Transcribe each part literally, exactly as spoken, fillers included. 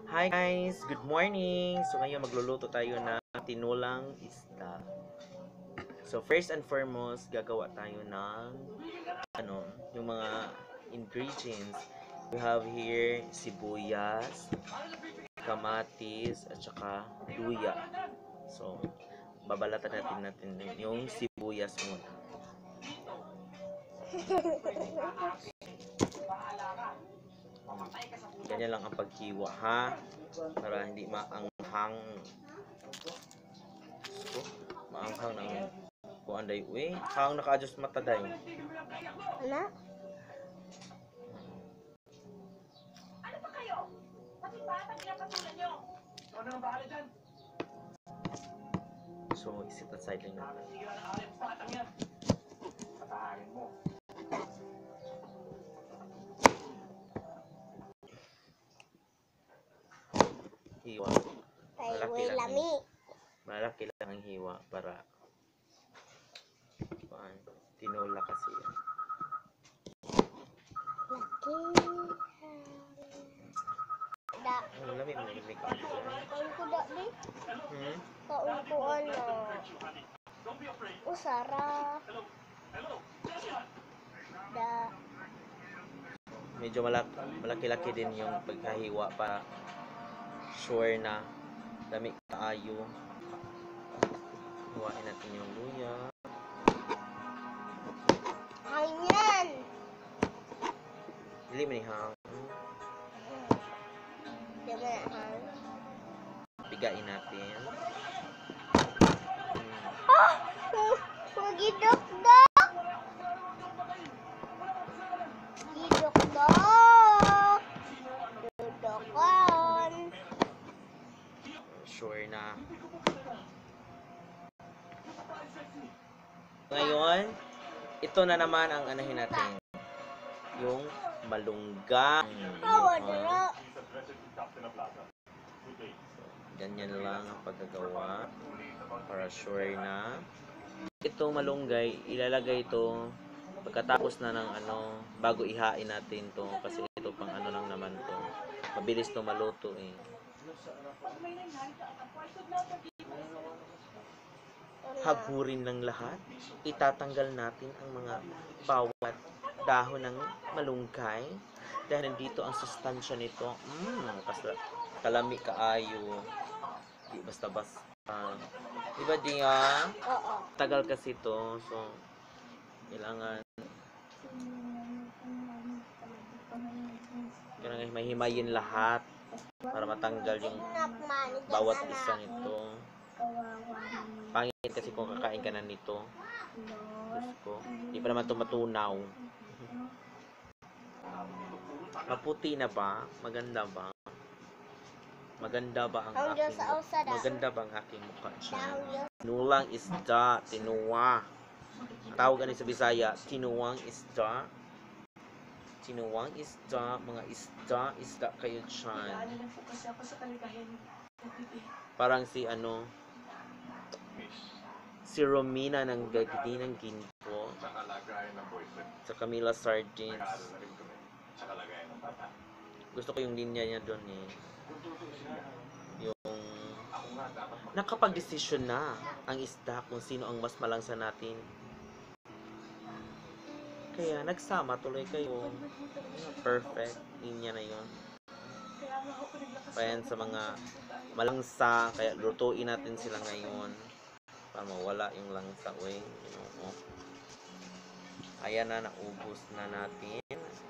Hi guys! Good morning! So ngayon magluluto tayo ng tinulang isda. So first and foremost, gagawa tayo ng ano, yung mga ingredients. We have here sibuyas, kamatis, at saka luya. So babalatan natin natin yung sibuyas muna. Ganyan lang ang paghiwa ha, para hindi maanghang. So, maanghang ng kuan day uy. Hang naka-adjust mata day. Ano? Ano ba kayo? Pati bata pinapatulan nyo. Ano nang bahala dyan? So, isit aside lang natin. Sige na ng alip, batang yan. Pataharin mo. Hiwa. Kay Malaki way lang. lami. Malaki lang ang hiwa para kuan, tinola kasi yan. Laki. Da. Ang lamig mo lamig. Kaun ko da di. Hmm? Kaun ko ano. Usara. Da. Medyo malaki, malaki-laki din yung pagkahiwa para sure na lamig kaayo. Hiwain natin yung luya. Hangyan. Dili man ihang. Di ba hang? Bigain natin. Hmm. Ah! Magidok-dok. Gidok-dok. Dudokon. Sure na. Ngayon, ito na naman ang anahin natin. Yung malunggay. Kawa Yun, dira. ah. Ganyan lang ang paggagawa para sure na. Ito malunggay, ilalagay ito pagkatapos na ng ano, bago ihain natin to kasi ito pang ano lang naman to. Mabilis to maluto eh. Haburin ng lahat. Itatanggal natin ang mga bawat dahon ng malunggay dahil nandito ang sustansya nito. Mmm, kasi kalami kaayo. Di basta-basta. Diba di nga? Oo. Tagal kasi to. So, kailangan kailangan mahimayin lahat para matanggal yung bawat isa nito. Pangit kasi kung kakain ka na nito. Diyos ko. Di pa naman ito matunaw. Maputi na ba? Maganda ba? Maganda ba ang aking mukha? Maganda ba ang aking mukha dyan? Tinulang isda, tinuwa. Tawag ani sa Bisaya, tinuwang isda. Tinuwang isda, mga isda, isda kayo dyan. Parang si ano, si Romina ng Gagdi ng Ginto. Sa Camila Sardines. Gusto ko yung linya niya doon eh. Yung nakapag-desisyon na ang isda kung sino ang mas malangsa natin. Kaya nagsama tuloy kayo. Perfect. Linya na yun. Payan sa mga malangsa. Kaya lutuin natin sila ngayon. Para mawala yung langsa. Uy, you know, oh. Ayan na, naubos na natin.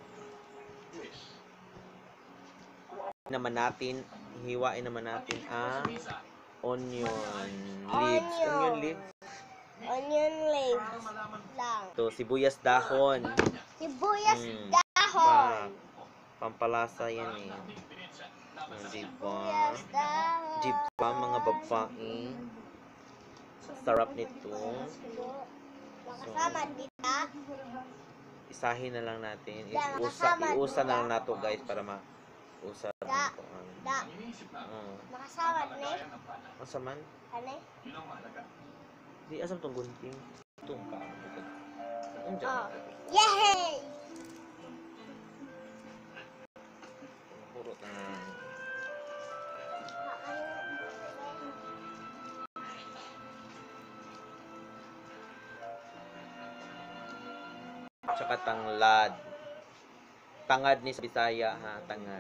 Naman natin, hiwain naman natin ang onion leaves. Onion leaves. Onion leaves lang. Ito, sibuyas dahon. Sibuyas Mm. dahon. Pa, pampalasa yan eh. Mm, diba? Sibuyas dahon. Diba mga babae? Sarap nito. Makasama dita. Isahin na lang natin. Da, Iusa, makasama iusa na dita. lang nato guys para ma usa Da. lang ito. Ano. Da. Uh, Makasama ni. asa man? Ano? Di asam tong gunting. Itong ka. Ang Oh. dyan. Yay! Puro na. Tsaka tanglad. Tangad ni sa Bisaya ha, tangad.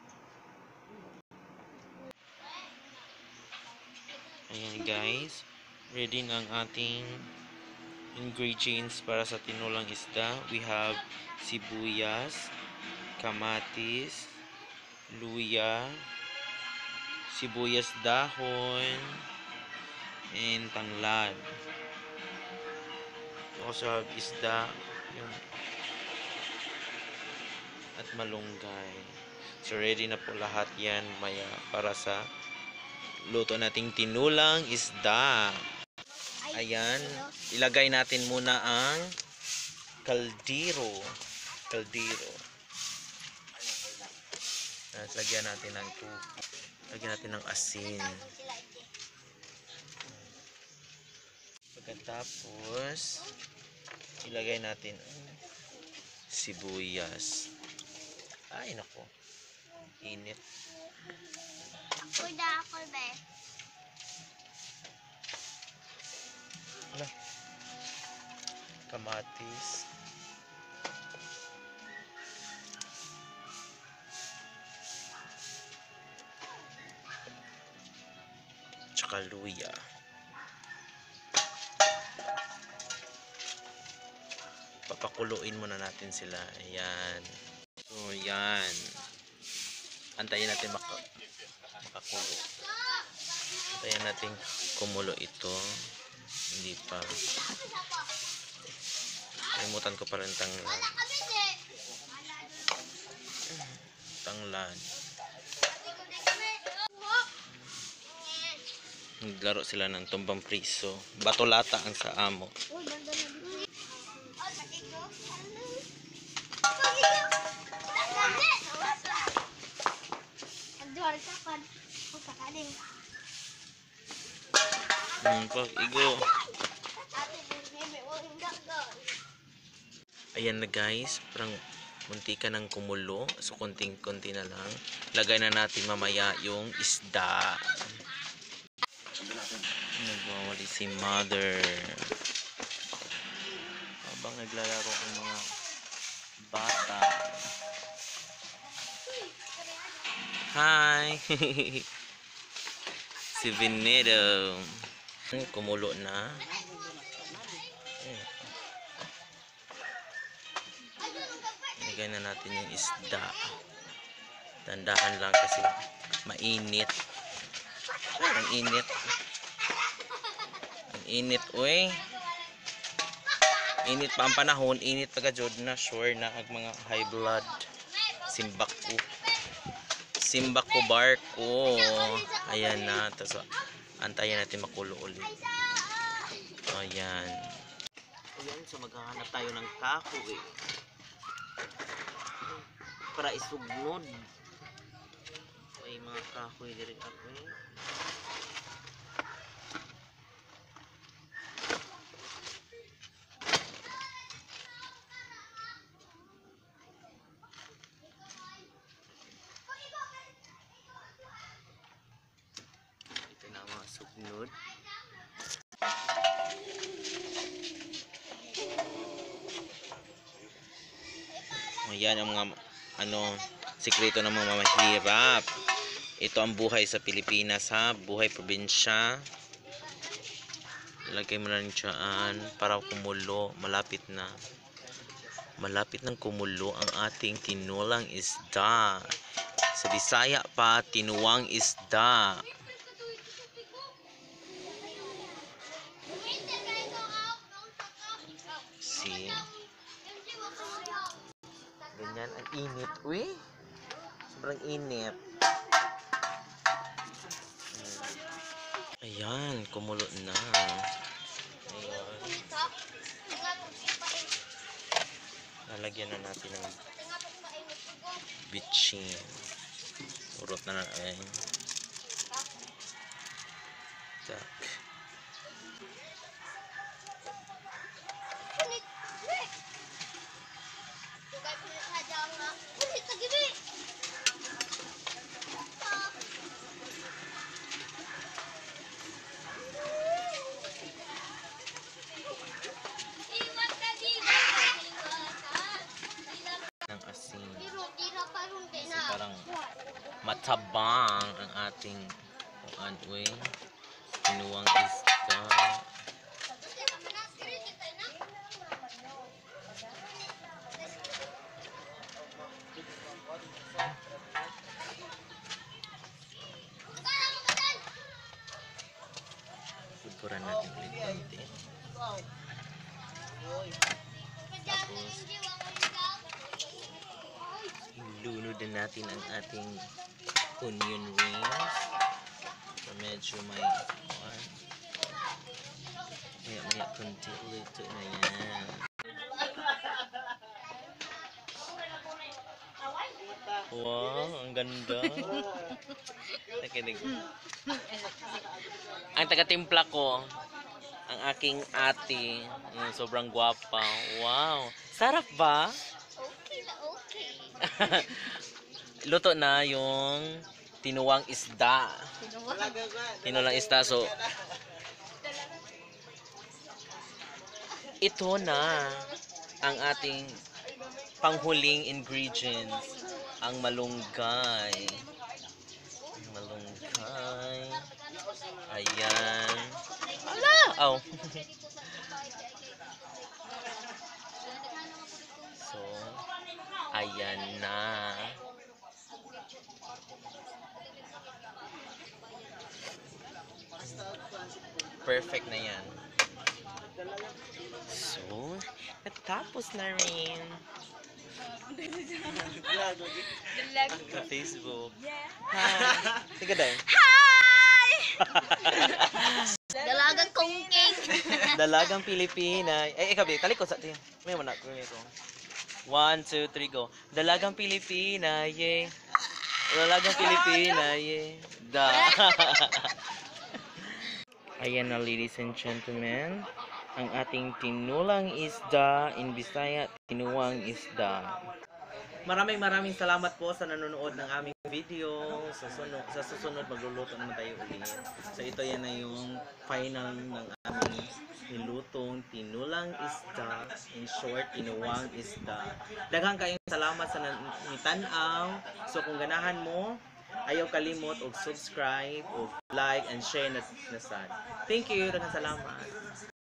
Ayan guys, ready na ang ating ingredients para sa tinulang isda. We have sibuyas, kamatis, luya, sibuyas dahon, and tanglad. We also have isda, yun, at malunggay. So ready na po lahat yan maya para sa luto nating tinulang isda. Ayan, ilagay natin muna ang kaldero. Kaldero. At lagyan natin ng tubig. Lagyan natin ng asin. Pagkatapos, ilagay natin ang sibuyas. Ay, nako. Init. Kuda ako, be. Ano? Kamatis. Tsaka luya. Papakuluin muna natin sila. Ayan. So, yan. Antayin natin maka makakulo. Antayin natin kumulo ito. Hindi pa. Kalimutan ko pa rin tanglad. Tanglad. Naglaro sila ng tumbang priso. Batolata ang sa amo. Hmm, pag igo. Ayan na guys, parang munti ka ng kumulo. So konting-konti na lang. Lagay na natin mamaya yung isda. Nagwawali si mother. Habang naglalaro ang mga bata. Hi! Si Venedo. Kumulo na. Lagay na natin yung isda. Dandahan lang kasi mainit. Ay, ang init. Ang init, uy. Init pa ang panahon. Init pa ka-jod na. Sure na ang mga high blood. Simbak ko. Simbak ko barko. Ayan na. Tapos, antayin natin makulo ulit. Ayan. Ayan, so maghahanap tayo ng kahoy para isugnod. May mga kahoy diri ako eh. Ito na mga sugnod. Ayan ang mga ano, sikreto ng mga mahirap. Ito ang buhay sa Pilipinas ha, buhay probinsya. Ilagay mo na rin dyan para kumulo, malapit na. Malapit ng kumulo ang ating tinulang isda. Sa Bisaya pa, tinuwang isda. See? Ganyan, ang init. Uy, sobrang init. Ayan, kumulo na. Ayan. Lalagyan na natin ng bitchin. Urot na na. Ayan. Tak. matabang ang ating anway kinuwang isda. Suburan natin ulit konti. Tapos ilunod din natin ang ating onion rings. So medyo may one. Maya maya konti ulit na yan. Wow, ang ganda. Nakinig. Ang taga-timpla ko, ang aking ate, yung sobrang gwapa. Wow, sarap ba? Okay na okay. Luto na yung tinuwang isda. Tinuwang isda. So, ito na ang ating panghuling ingredients. Ang malunggay. Ang malunggay. Ayan. Ala! Oh. So, ayan na. Perfect na yan. So, natapos na rin. Sa Facebook. Hi! Tiga dahil. Hi! Dalagang kongking. Dalagang Pilipina. Eh, ikaw, Bi, talikod sa tiyan. May mo na, kunin ko. One, two, three, go. Dalagang Pilipina, yeah. Dalagang Pilipina, yeah. Da. Ayan na, ladies and gentlemen. Ang ating tinulang isda, in Bisaya, tinuwang isda. Maraming maraming salamat po sa nanonood ng aming video. Sa susunod, sa susunod magluluto naman tayo ulit. So ito yan na yung final ng aming nilutong tinulang isda. In short, tinuwang isda. Daghang kayong salamat sa nitanaw. So kung ganahan mo, ayaw kalimot og subscribe, og like and share na, na sad. Thank you, daghang salamat.